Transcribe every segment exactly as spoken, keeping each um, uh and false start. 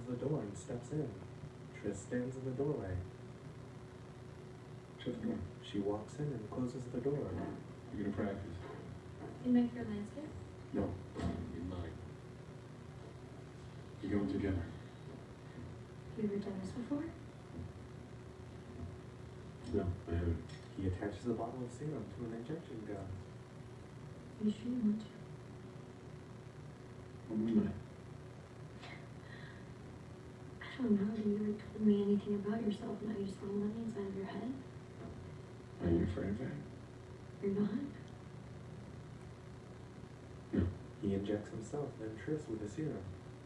the door and steps in. Triss stands in the doorway. Shut the door. She walks in and closes the door. You're gonna practice. In my career landscape? No. In mine. You're going together. Have you ever done this before? No, I haven't. He attaches a bottle of serum to an injection gun. You sure you want to? What am I? I don't know. You never told me anything about yourself. Now you're saying that inside of your head. Are you afraid of that? You're not? No. He injects himself, then Triss with the serum.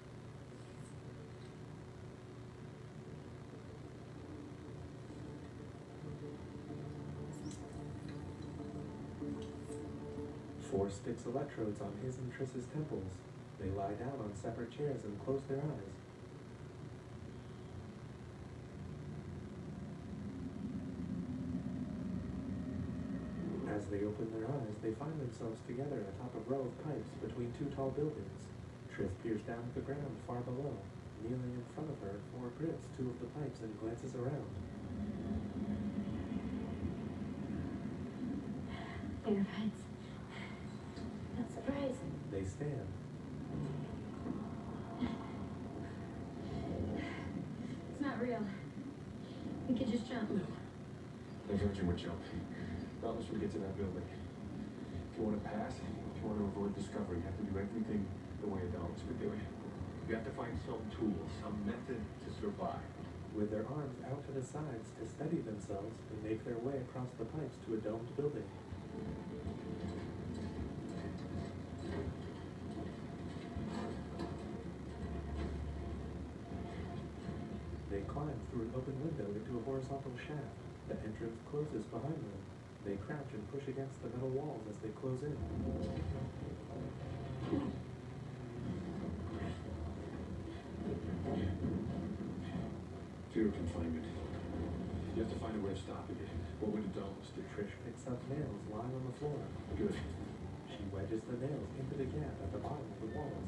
Four sticks electrodes on his and Triss's temples. They lie down on separate chairs and close their eyes. As they open their eyes, they find themselves together atop a row of pipes between two tall buildings. Triss peers down at the ground far below. Kneeling in front of her, Four grips two of the pipes and glances around. Fair fights. Not surprised. They stand. It's not real. We could just jump. No. There's no too much jumping. Not unless we get to that building. If you want to pass, if you want to avoid discovery, you have to do everything the way adults would do it. You have to find some tool, some method to survive. With their arms out to the sides to steady themselves, they make their way across the pipes to a domed building. They climb through an open window into a horizontal shaft. The entrance closes behind them. They crouch and push against the metal walls as they close in. Fear of confinement. You have to find a way of stopping it. What would adults do? Trish picks up nails lying on the floor. Good. She wedges the nails into the gap at the bottom of the walls.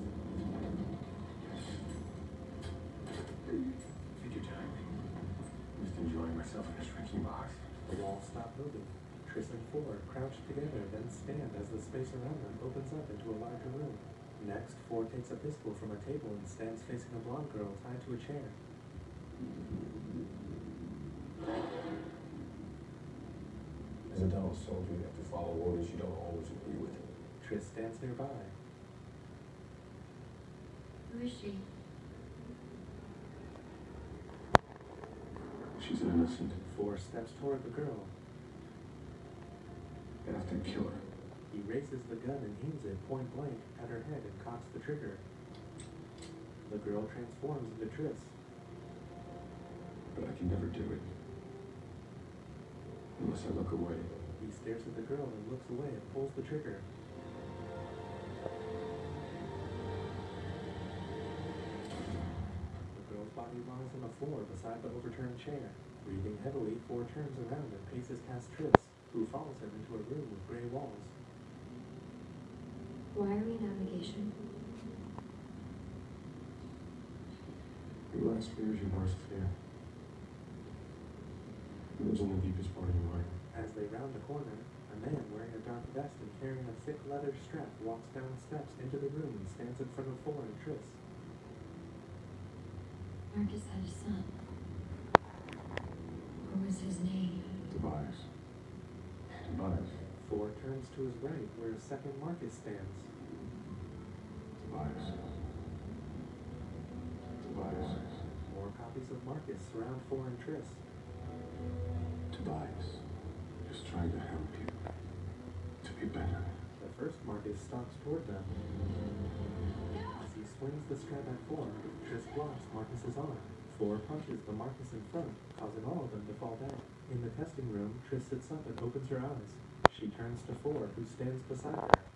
Take your time. I'm just enjoying myself in a shrinking box. The walls stop moving. Triss and Four crouch together, then stand as the space around them opens up into a larger room. Next, Four takes a pistol from a table and stands facing a blonde girl tied to a chair. As adults told you, you have to follow orders you don't always agree with. Triss stands nearby. Who is she? She's an innocent. Four steps toward the girl. You have to kill her. He raises the gun and aims it point blank at her head and cocks the trigger. The girl transforms into Triss. But I can never do it. Unless I look away. He stares at the girl and looks away and pulls the trigger. The girl's body lies on the floor beside the overturned chair. Breathing heavily, Four turns around and paces past Triss, who follows him into a room with gray walls. Why are we in navigation? Your last fear is your worst fear. It lives in the deepest part of your mind. As they round the corner, a man wearing a dark vest and carrying a thick leather strap walks down steps into the room and stands in front of Four and Triss. Marcus had a son. What was his name? Tobias. Tobias. Four turns to his right, where a second Marcus stands. Tobias. Tobias. More copies of Marcus surround Four and Triss. Tobias. Just trying to help you. To be better. The first Marcus stalks toward them. As he swings the strap at Four, Triss blocks Marcus's arm. Four punches the Marcus in front, causing all of them to fall down. In the testing room, Triss sits up and opens her eyes. She turns to Four, who stands beside her.